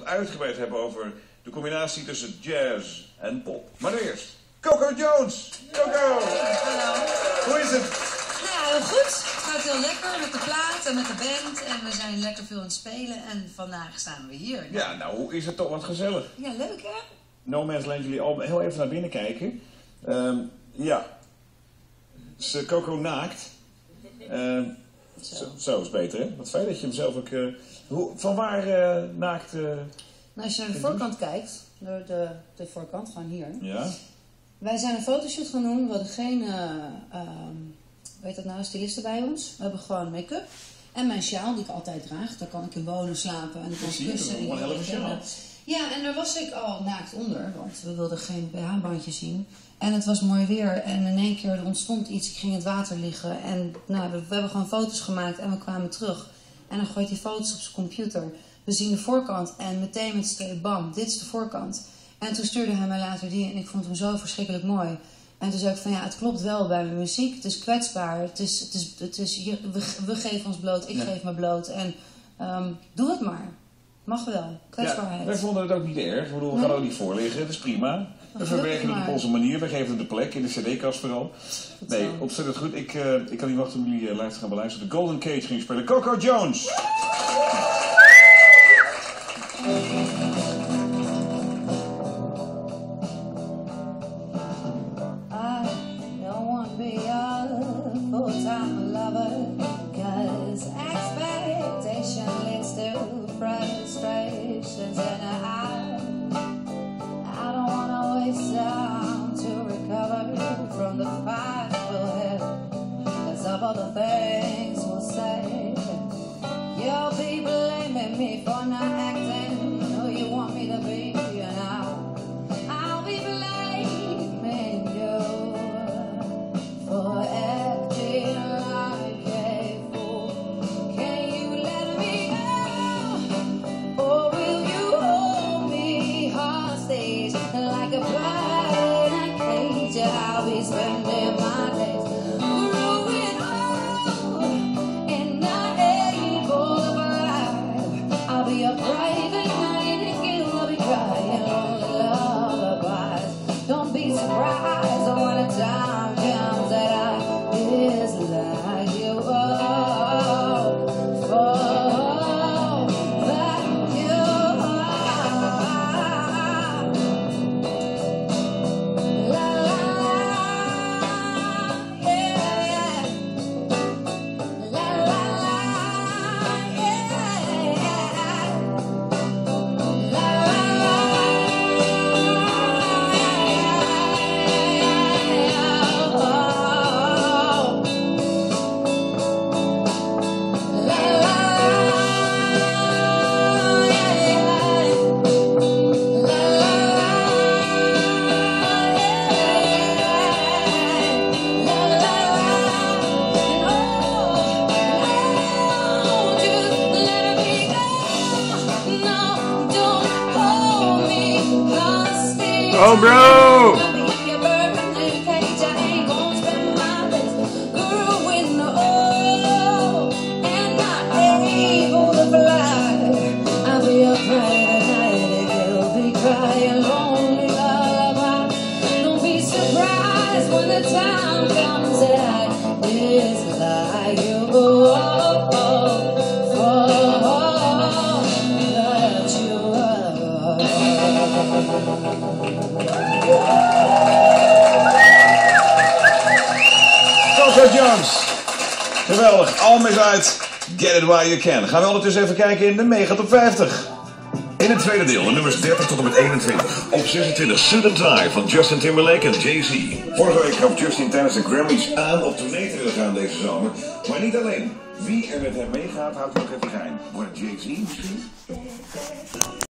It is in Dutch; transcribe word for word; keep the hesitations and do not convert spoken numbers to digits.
uitgebreid hebben over de combinatie tussen jazz en pop. Maar nu eerst, Coco Jones! Coco! Hallo. Hoe is het? Ja, heel goed. Het gaat heel lekker met de plaat en met de band. En we zijn lekker veel aan het spelen. En vandaag staan we hier. Ja, nou, hoe is het toch wat gezellig? Ja, leuk hè? No Man's Land, jullie al heel even naar binnen kijken. Um, ja. Is Coco naakt? Uh, Zo. zo. Zo is beter, hè? Wat fijn dat je hem zelf ook... Uh, hoe, van waar uh, naakt... Uh, nou, als je naar de voorkant kijkt, door de, de voorkant, gewoon hier. Ja. Wij zijn een fotoshoot gaan doen. We hadden geen, uh, um, weet dat nou, stylisten bij ons. We hebben gewoon make-up. En mijn sjaal, die ik altijd draag. Daar kan ik in wonen, slapen en ik kan kussen. Een hele sjaal. Ja, en daar was ik al naakt onder, want we wilden geen B H-bandje zien. En het was mooi weer en in één keer er ontstond iets, ik ging in het water liggen. En nou, we, we hebben gewoon foto's gemaakt en we kwamen terug. En dan gooit hij foto's op zijn computer. We zien de voorkant en meteen met z'n bam, dit is de voorkant. En toen stuurde hij mij later die en ik vond hem zo verschrikkelijk mooi. En toen zei ik van ja, het klopt wel bij mijn muziek, het is kwetsbaar. Het is, het is, het is, we, we geven ons bloot, ik ja. geef me bloot. En um, doe het maar. Mag wel, kwetsbaarheid. Ja, wij vonden het ook niet erg. Ik bedoel, we gaan nee. ook niet voorliggen, dat is prima. We verwerken het op onze manier, we geven het de plek, in de cd-kast vooral. Goed nee, zo. Ontzettend goed. Ik, uh, ik kan niet wachten om jullie uh, live te gaan beluisteren. De Golden Cage ging spelen. Coco Jones! Frustrations and I, I don't want to waste time to recover from the fight we'll have. Cause of all the things we'll say, your people blaming me for not acting who you want me to be, and I'll, I'll be blaming you for acting like a fool. Can you let me go? Or will you hold me hostage like a bride in a cage? I'll be spending my days growing old and not able to fly. I'll be a private night and guilt. I'll be crying lonely lullabies. Don't be surprised when the time comes that I dislike you. Oh, oh. Oh, bro! Don't be surprised when the time comes that I dislike you. Oh, oh, oh, oh, that you are. Coco Jones. Geweldig. Album is uit. Get it while you can. Gaan we ondertussen even kijken in de Mega Top vijftig. In het tweede deel, de nummers dertig tot en met eenentwintig. Op zesentwintig, Suit and Tie van Justin Timberlake en Jay-Z. Vorige week gaf Justin tijdens de Grammys aan op tournee te willen gaan deze zomer. Maar niet alleen. Wie er met hem meegaat, houdt nog even geheim. Wordt het Jay-Z misschien?